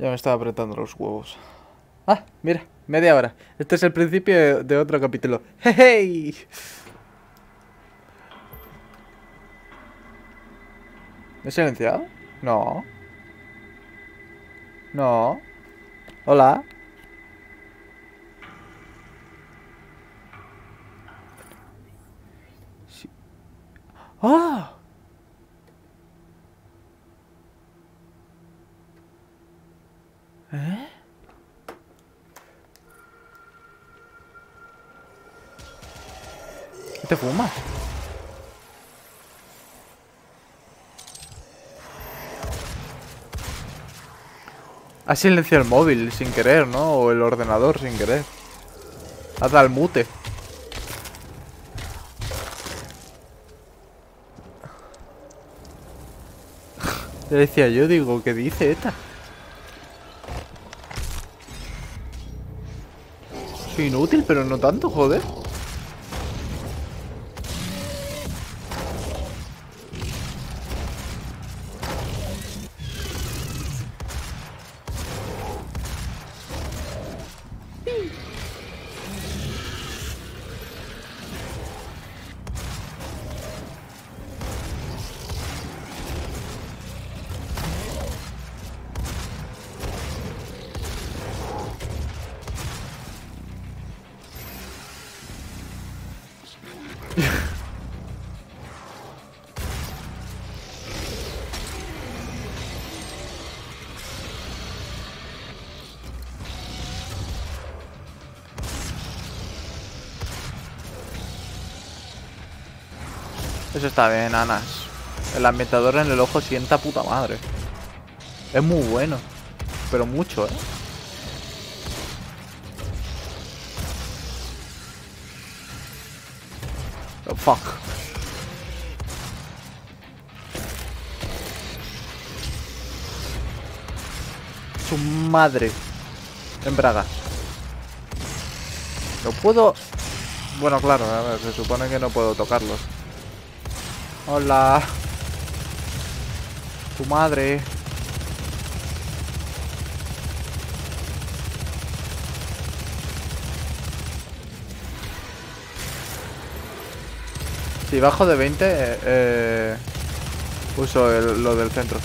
Ya me estaba apretando los huevos. Ah, mira, media hora. Este es el principio de otro capítulo. ¡Hey! ¿Me he silenciado? No. No. Hola. Sí. ¡Ah! ¿Eh? ¿Qué te fumas? Has silenciado el móvil sin querer, ¿no? O el ordenador sin querer. Haz al mute. Le decía yo, digo, ¿qué dice esta? Soy inútil, pero no tanto, joder. Eso está bien, Anas. El ambientador en el ojo sienta puta madre. Es muy bueno. Pero mucho, Oh, fuck. Su madre. En bragas. No puedo... Bueno, claro, a ver, se supone que no puedo tocarlos. Hola. Tu madre. Si bajo de 20, uso lo del centro.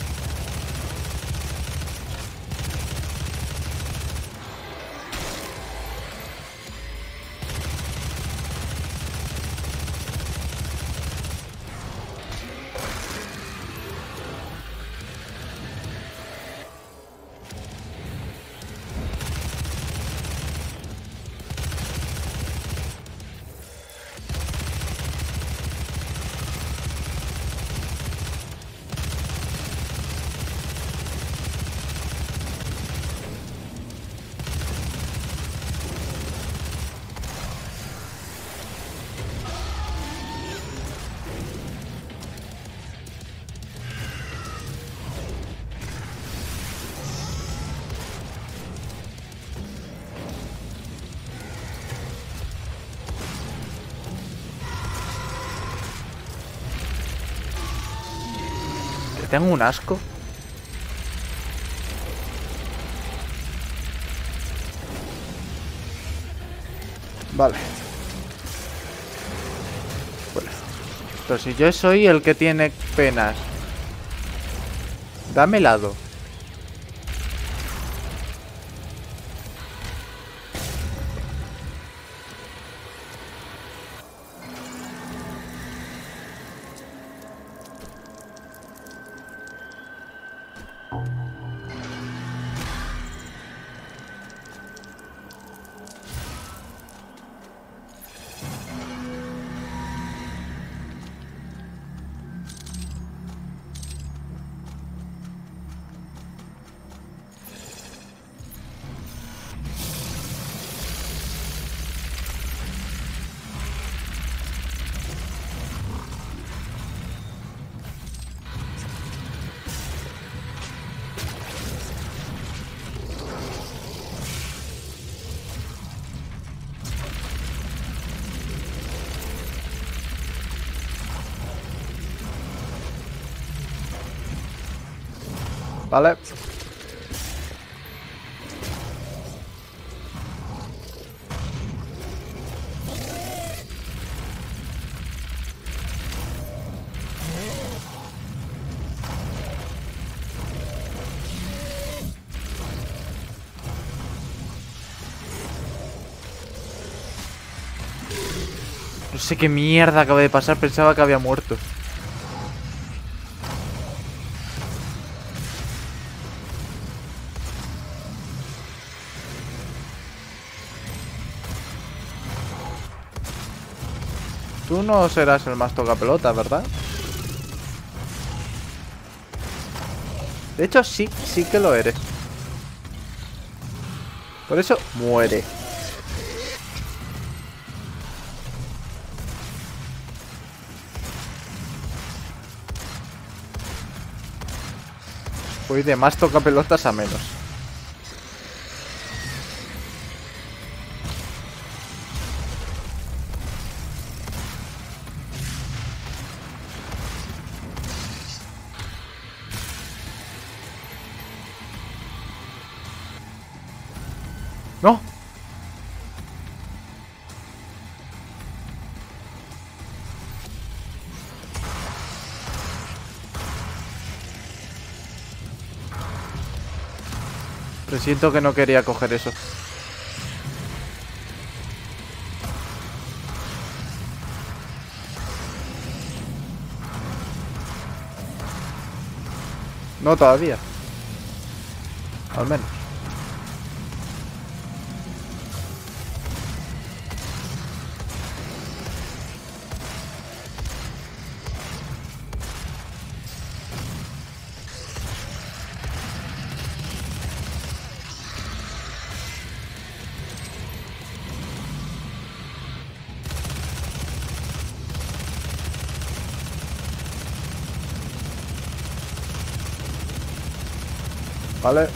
Tengo un asco. Vale. Bueno. Pero si yo soy el que tiene penas. Dame helado. Vale. No sé qué mierda acaba de pasar, pensaba que había muerto. Tú no serás el más tocapelota, ¿verdad? De hecho, sí que lo eres. Por eso, muere. Voy de más tocapelotas a menos. ¡No! Presiento que no quería coger eso. No todavía. Al menos. Vale.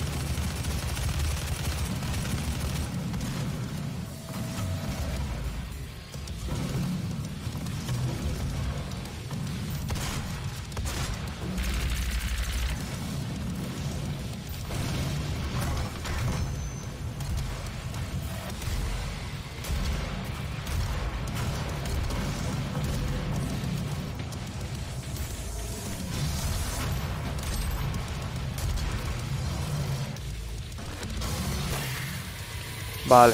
Vale.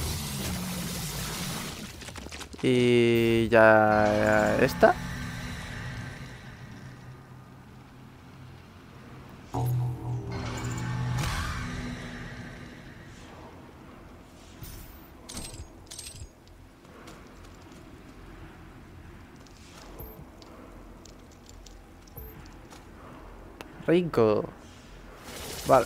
Y ya esta. Rico. Vale.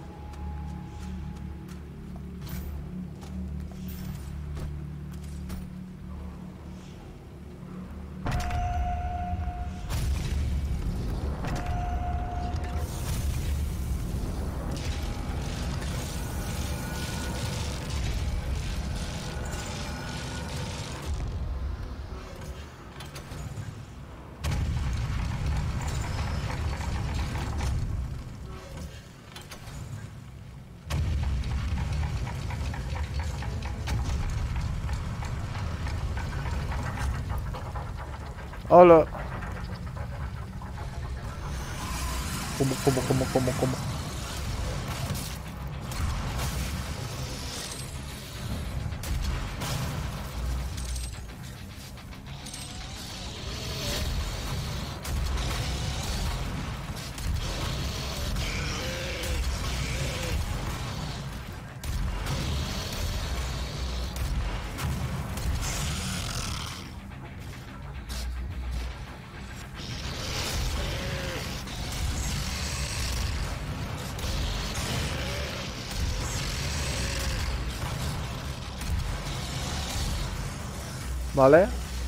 Hola. ¿Cómo? Vale.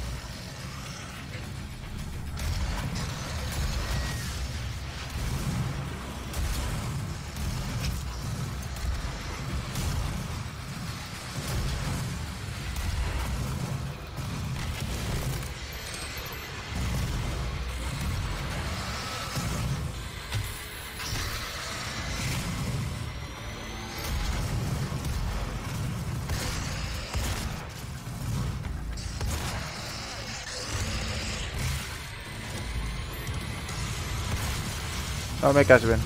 No me caes bien.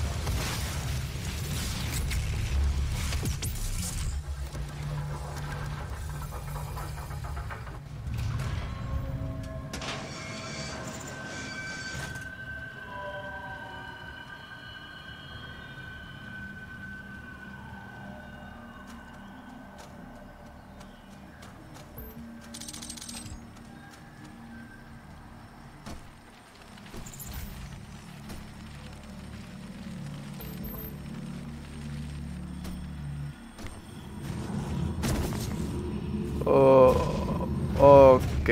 Ok.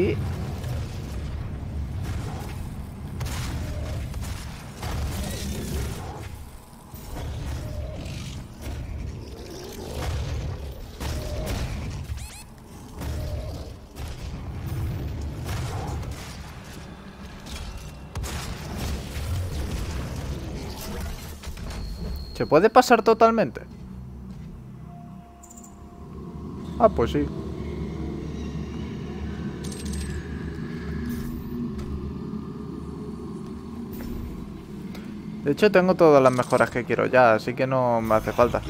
¿Se puede pasar totalmente? Ah, pues sí. De hecho, tengo todas las mejoras que quiero ya, así que no me hace falta.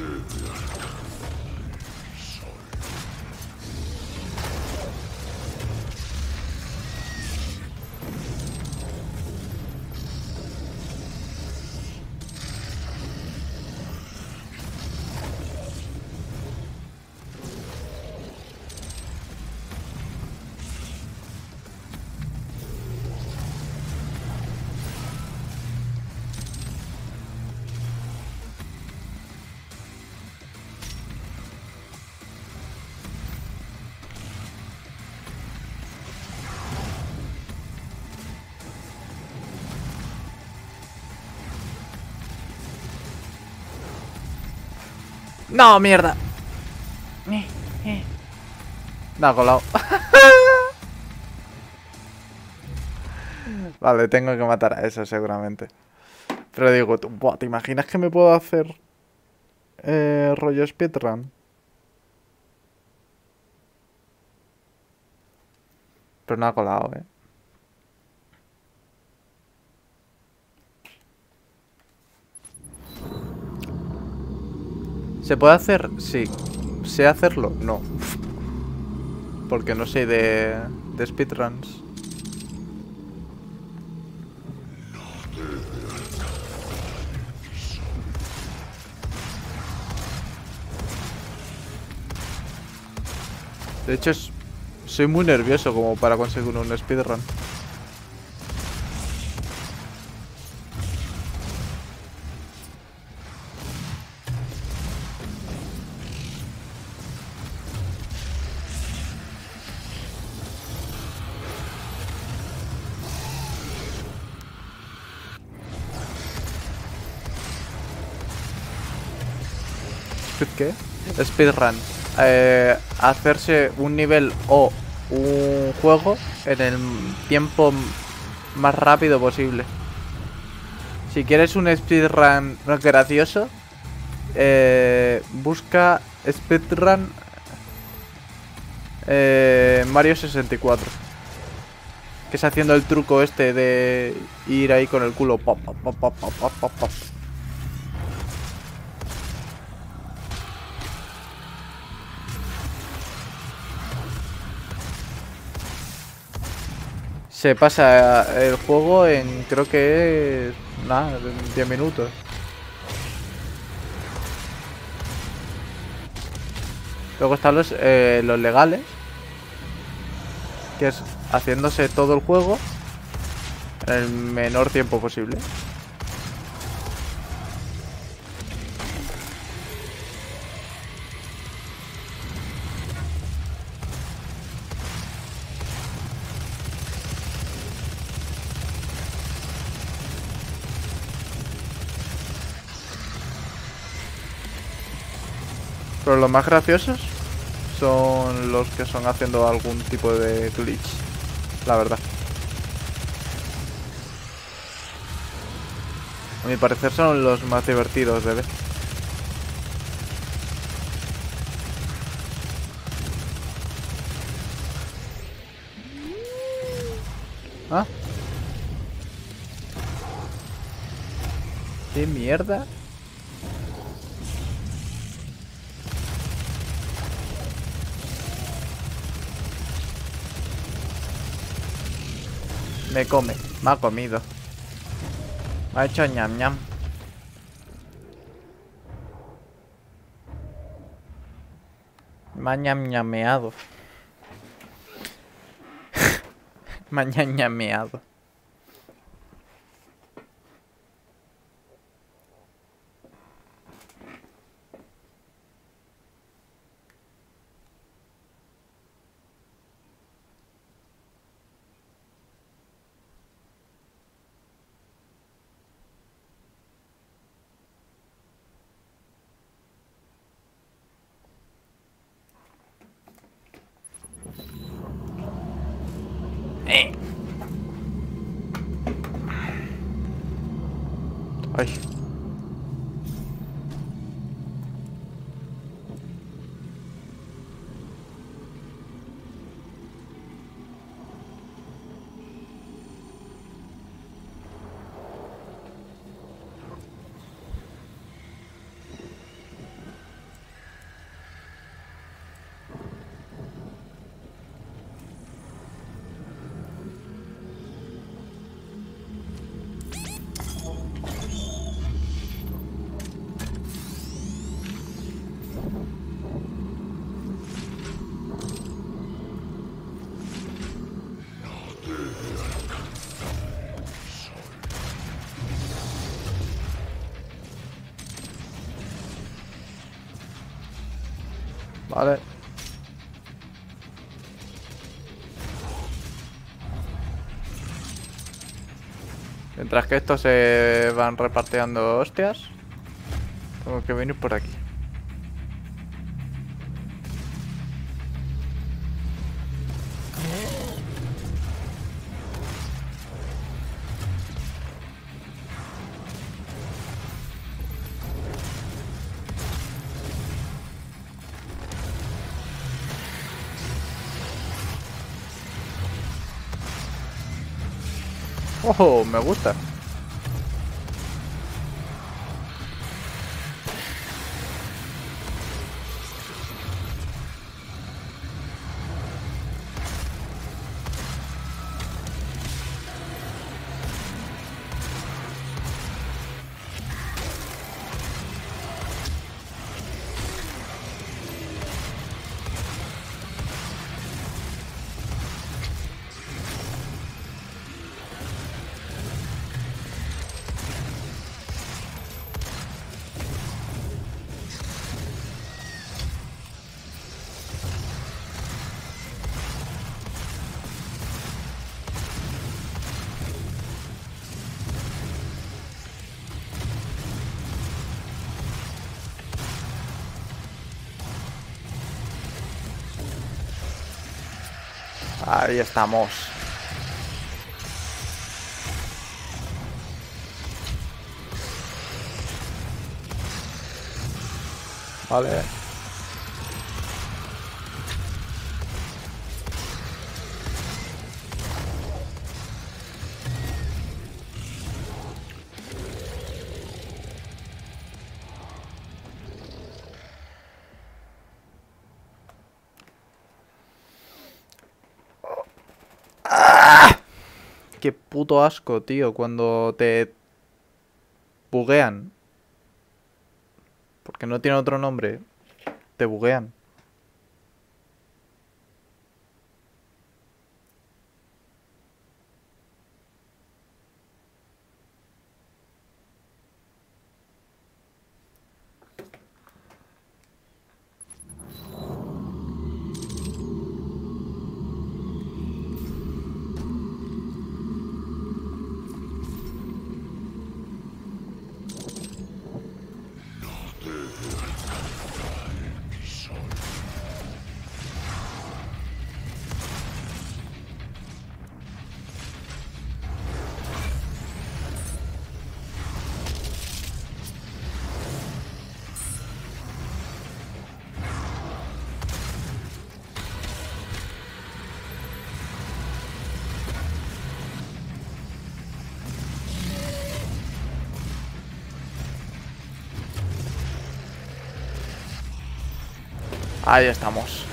¡No, mierda! Me ha colado. Vale, tengo que matar a eso seguramente. Pero digo, buah, ¿te imaginas que me puedo hacer rollo speedrun? Pero no ha colado, ¿eh? ¿Se puede hacer? Sí. ¿Sé hacerlo? No. Porque no sé de speedruns. De hecho, soy muy nervioso como para conseguir un speedrun. ¿Speed qué? Speedrun. Hacerse un nivel o un juego en el tiempo más rápido posible. Si quieres un speedrun gracioso, busca speedrun Mario 64. Que es haciendo el truco este de ir ahí con el culo. Pop, pop, pop, pop, pop, pop, pop. Se pasa el juego en, creo que es, nada, en 10 minutos. Luego están los legales, que es haciéndose todo el juego en el menor tiempo posible. Pero los más graciosos son los que son haciendo algún tipo de glitch, la verdad. A mi parecer son los más divertidos de ver. ¿Ah? ¿Qué mierda? Me come, me ha comido. Me ha hecho ñam ñam. Me ha ñam ñameado. Me ha ñam ñameado. Ay. Vale. Mientras que estos se van repartiendo hostias, tengo que venir por aquí. ¡Ojo! Me gusta. Ahí estamos. Vale. Qué puto asco, tío, cuando te buguean. Porque no tiene otro nombre. Te buguean. Ahí estamos.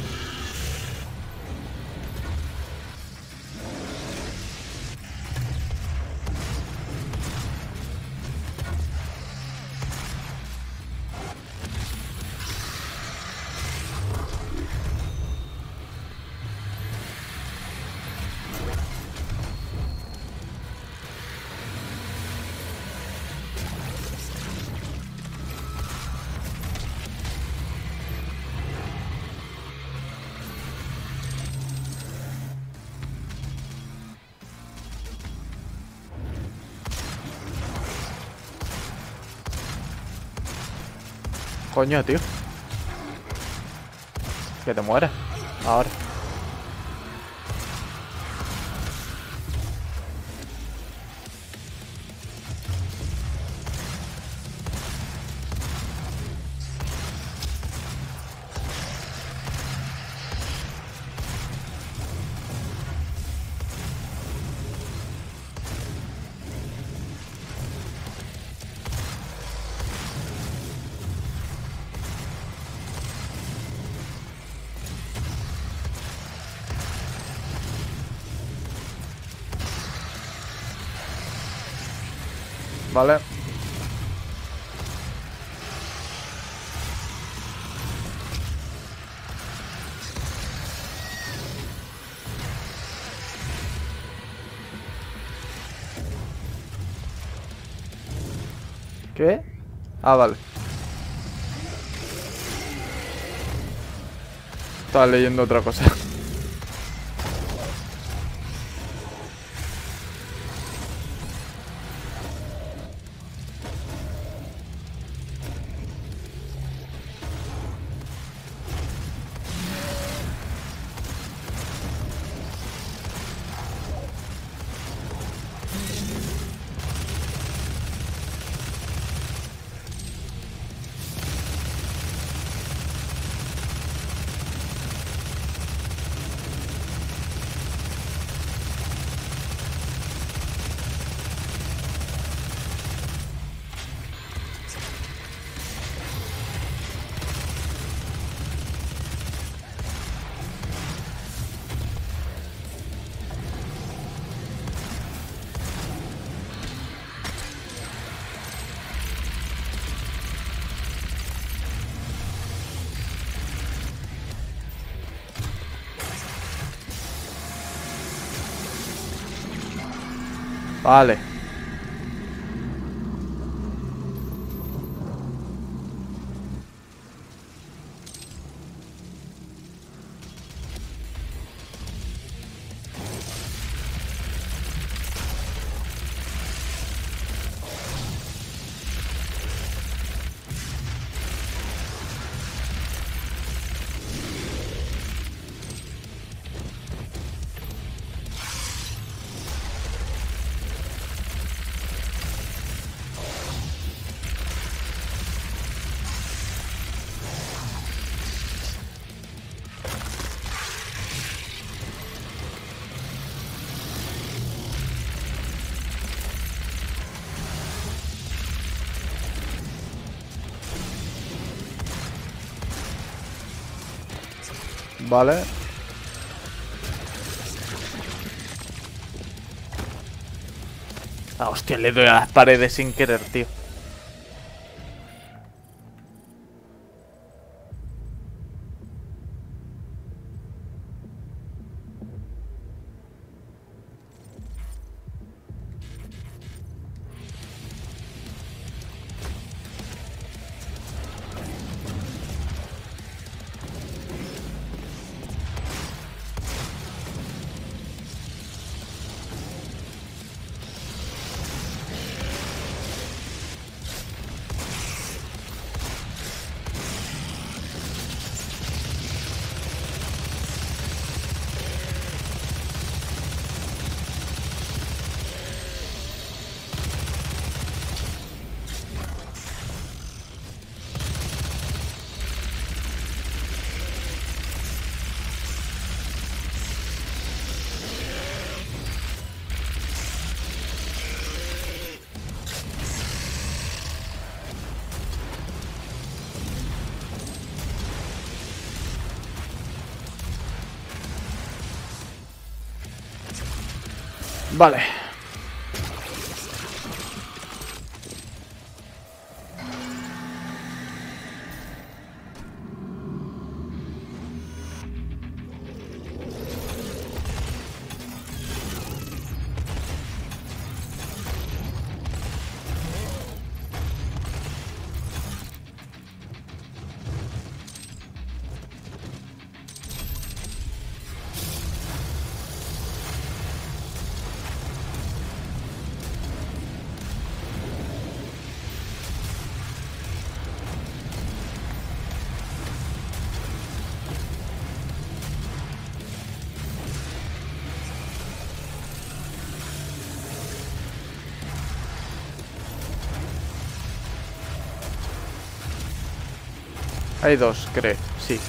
Coño, tío. Que te mueras. Ahora. Vale. ¿Qué? Ah, vale. Estaba leyendo otra cosa. Vale. Vale. Ah, hostia, le doy a las paredes sin querer, tío. Vale. Hay dos, creo. Sí.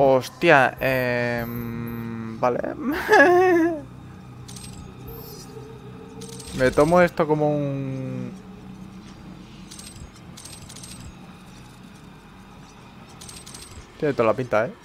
Hostia, vale. Me tomo esto como un... Tiene toda la pinta, ¿eh?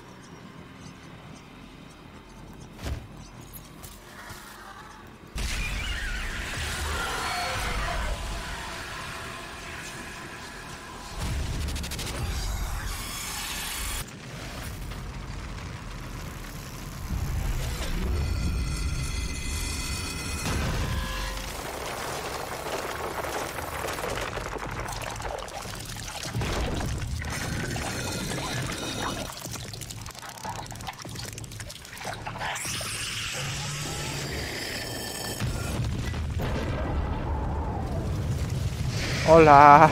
Hola.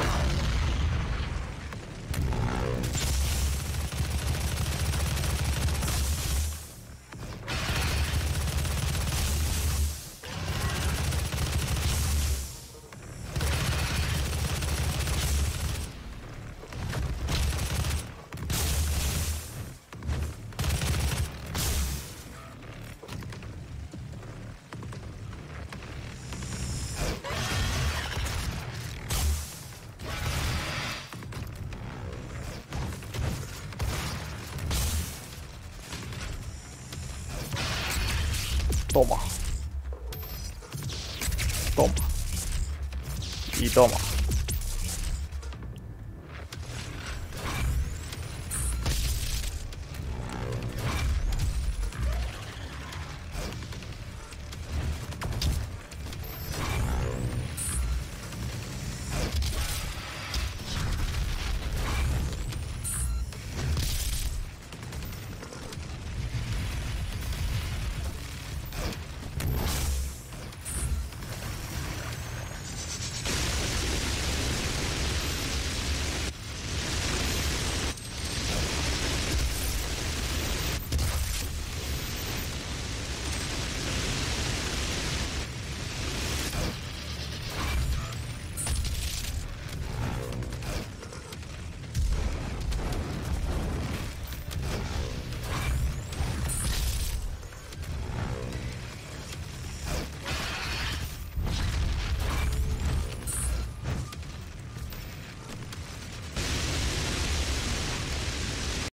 Toma. Toma. Y toma.